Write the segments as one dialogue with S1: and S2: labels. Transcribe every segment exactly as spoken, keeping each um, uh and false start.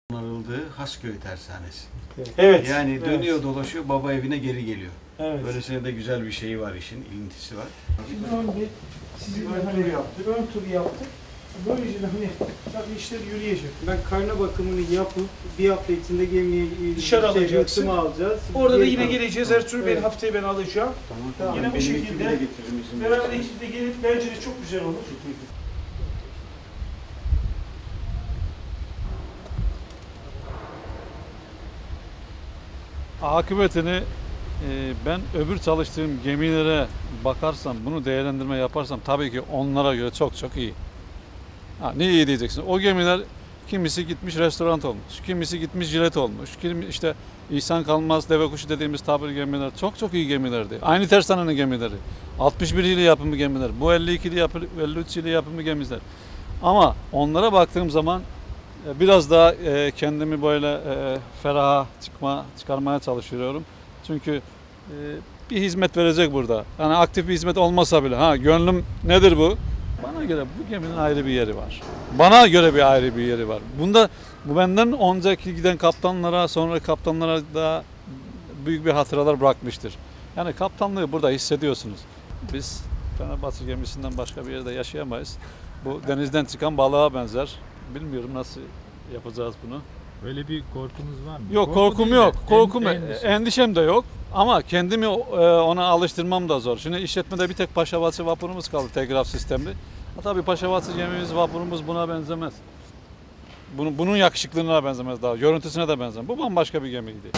S1: onarıldığı Hasköy tersanesi.
S2: Evet.
S1: Yani dönüyor
S2: evet.
S1: dolaşıyor, baba evine geri geliyor.
S2: Evet.
S1: Böylesine de güzel bir şey var, işin ilintisi var.
S2: Şimdi ön bir sizin ön hani turu yaptık, ön turu yaptık. Böylece de hani tabii işler yürüyecek. Ben karna bakımını yapıp bir hafta içinde gemiye dışarı şey, alacaksın. alacağız. Orada da yine tamam. geleceğiz. Ertuğrul evet. Bey haftayı ben alacağım. Tamam, tamam. Yine bu şekilde beraber ekiple gelip bence de çok güzel olur.
S3: Akıbetini e, ben öbür çalıştığım gemilere bakarsam, bunu değerlendirme yaparsam tabii ki onlara göre çok çok iyi. Ha, ne iyi diyeceksin? O gemiler kimisi gitmiş restoran olmuş, kimisi gitmiş jilet olmuş, kimi işte İhsan Kalmaz, Devekuşu dediğimiz tabir gemiler çok çok iyi gemilerdi. Aynı tersanenin gemileri. altmış bir yılı yapımı gemiler, bu elli ikili yapımı, elli üç yılı yapımı gemiler. Ama onlara baktığım zaman biraz daha e, kendimi böyle e, feraha çıkma, çıkarmaya çalışıyorum. Çünkü e, bir hizmet verecek burada. Yani aktif bir hizmet olmasa bile. Ha, gönlüm nedir bu? Bana göre bu geminin ayrı bir yeri var. Bana göre bir ayrı bir yeri var. Bunda bu benden önceki giden kaptanlara, sonra kaptanlara da büyük bir hatıralar bırakmıştır. Yani kaptanlığı burada hissediyorsunuz. Biz Fenerbahçe gemisinden başka bir yerde yaşayamayız. Bu denizden çıkan balığa benzer. Bilmiyorum nasıl yapacağız bunu.
S4: Öyle bir korkunuz var mı?
S3: Yok,
S4: Korku
S3: korkum
S4: değil
S3: yok.
S4: de,
S3: Korkum,
S4: en, endişe.
S3: endişem de yok. Ama kendimi ona alıştırmam da zor. Şimdi işletmede bir tek Paşabatı vapurumuz kaldı, telgraf sistemli. Tabii Paşabatı gemimiz, vapurumuz buna benzemez. Bunun, bunun yakışıklılığına benzemez daha, görüntüsüne de benzemez. Bu bambaşka bir gemiydi.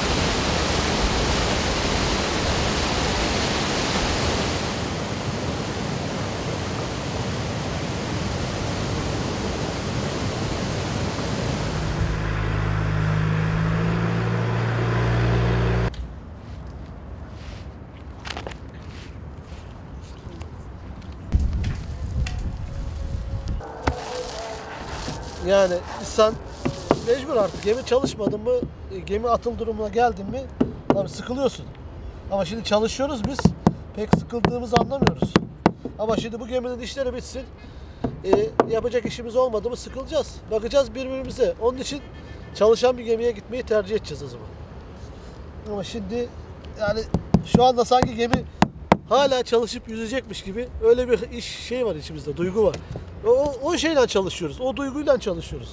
S5: Yani insan mecbur artık. Gemi çalışmadın mı, gemi atıl durumuna geldin mi tabii sıkılıyorsun. Ama şimdi çalışıyoruz biz, pek sıkıldığımızı anlamıyoruz. Ama şimdi bu geminin işleri bitsin, e, yapacak işimiz olmadı mı sıkılacağız. Bakacağız birbirimize. Onun için çalışan bir gemiye gitmeyi tercih edeceğiz o zaman. Ama şimdi yani şu anda sanki gemi hala çalışıp yüzecekmiş gibi öyle bir iş şey var içimizde, duygu var. O, o şeyle çalışıyoruz, o duyguyla çalışıyoruz.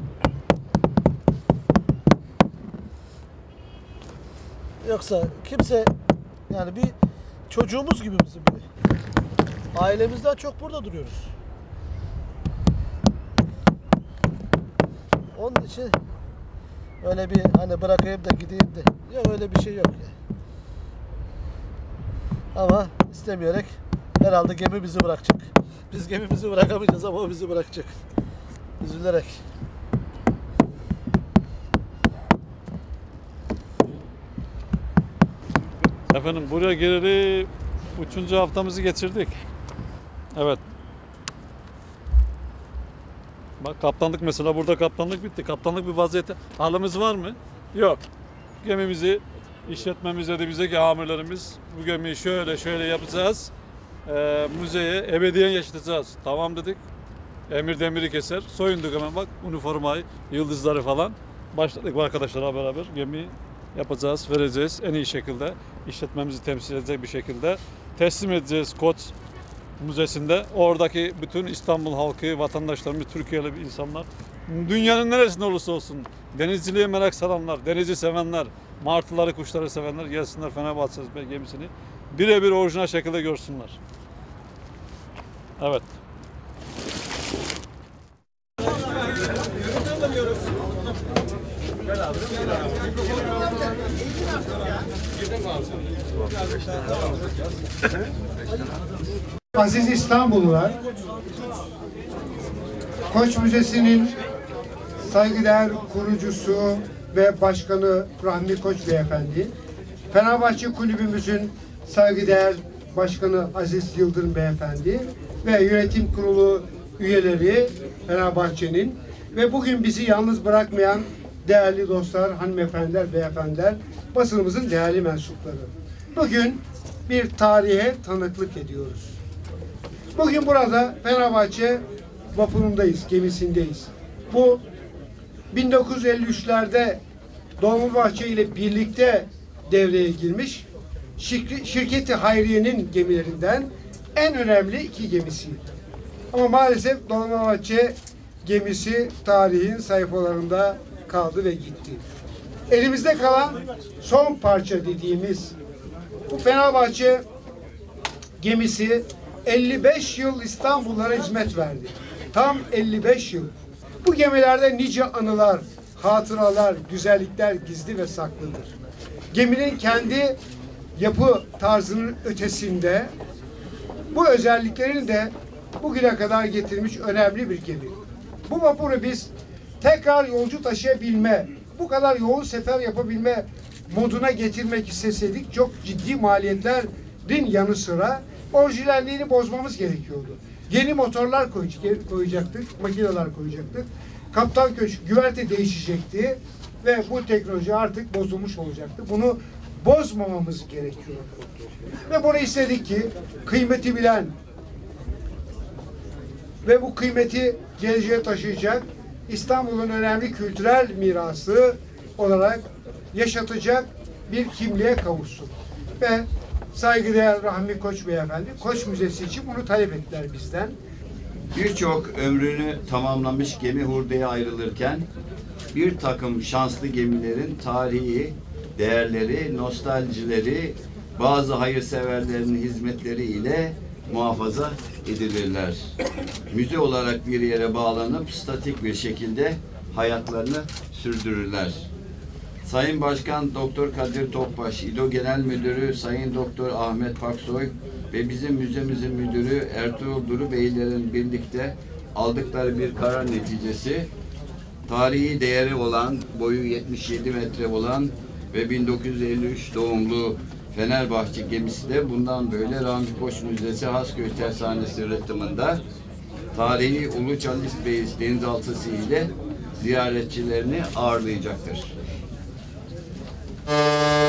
S5: Yoksa kimse yani bir çocuğumuz gibi bizim bir. Ailemizden çok burada duruyoruz. Onun için öyle bir hani bırakayım da gideyim de yok, öyle bir şey yok yani. Ama istemeyerek herhalde gemi bizi bırakacak. Biz gemimizi bırakamayacağız ama o bizi bırakacak. Üzülerek.
S3: Efendim buraya geleli üçüncü haftamızı geçirdik. Evet. Bak kaptanlık mesela, burada kaptanlık bitti. Kaptanlık bir vaziyette halimiz var mı? Yok. Gemimizi işletmemiz dedi bize ki amirlerimiz, bu gemiyi şöyle şöyle yapacağız. E, müzeye ebediyen yaşatacağız. Tamam dedik. Emir demiri keser. Soyunduk hemen, bak üniformayı, yıldızları falan. Başladık arkadaşlarla beraber gemiyi yapacağız, vereceğiz en iyi şekilde. İşletmemizi temsil edecek bir şekilde teslim edeceğiz Koç Müzesi'nde. Oradaki bütün İstanbul halkı, vatandaşlarımız, Türkiye'li insanlar, dünyanın neresinde olursa olsun denizciliğe merak saranlar, denizi sevenler, martıları, kuşları sevenler gelsinler Fenerbahçe gemisini birebir orijinal şekilde görsünler. Evet.
S6: Aziz İstanbullular, Koç Müzesi'nin saygıdeğer kurucusu ve başkanı Rahmi Koç Beyefendi, Fenerbahçe Kulübümüzün saygıdeğer başkanı Aziz Yıldırım Beyefendi ve yönetim kurulu üyeleri Fenerbahçe'nin ve bugün bizi yalnız bırakmayan değerli dostlar, hanımefendiler, beyefendiler, basınımızın değerli mensupları. Bugün bir tarihe tanıklık ediyoruz. Bugün burada Fenerbahçe vapurundayız, gemisindeyiz. Bu bin dokuz yüz elli üçlerde Dolmabahçe ile birlikte devreye girmiş. Şirk Şirketi Hayriye'nin gemilerinden en önemli iki gemisiydi. Ama maalesef Dolmabahçe gemisi tarihin sayfalarında kaldı ve gitti. Elimizde kalan son parça dediğimiz bu Fenerbahçe gemisi elli beş yıl İstanbullara hizmet verdi. Tam elli beş yıl. Bu gemilerde nice anılar, hatıralar, güzellikler gizli ve saklıdır. Geminin kendi yapı tarzının ötesinde bu özelliklerini de bugüne kadar getirmiş önemli bir gemi. Bu vapuru biz tekrar yolcu taşıyabilme, bu kadar yoğun sefer yapabilme moduna getirmek isteseydik çok ciddi maliyetlerin yanı sıra orijinalliğini bozmamız gerekiyordu. Yeni motorlar koyacaktık, makineler koyacaktık. Kaptan köşk, güverte değişecekti ve bu teknoloji artık bozulmuş olacaktı. Bunu bozmamamız gerekiyor. Ve bunu istedik ki kıymeti bilen ve bu kıymeti geleceğe taşıyacak, İstanbul'un önemli kültürel mirası olarak yaşatacak bir kimliğe kavuşsun. Ve saygıdeğer Rahmi Koç Beyefendi, Koç Müzesi için bunu talep ettiler bizden.
S7: Birçok ömrünü tamamlamış gemi hurdaya ayrılırken bir takım şanslı gemilerin tarihi, değerleri, nostaljileri, bazı hayırseverlerin hizmetleri ile muhafaza edilirler. Müze olarak bir yere bağlanıp statik bir şekilde hayatlarını sürdürürler. Sayın Başkan Doktor Kadir Topbaş, İ D O Genel Müdürü Sayın Doktor Ahmet Paksoy ve bizim müzemizin müdürü Ertuğrul Duru Beylerin birlikte aldıkları bir karar neticesi tarihi değeri olan, boyu yetmiş yedi metre olan ve bin dokuz yüz elli üç doğumlu Fenerbahçe gemisi de bundan böyle Rahmi Koç Müzesi Hasköy Tersanesi rıhtımında tarihi Ulu Çalis Beyiz denizaltısı ile ziyaretçilerini ağırlayacaktır.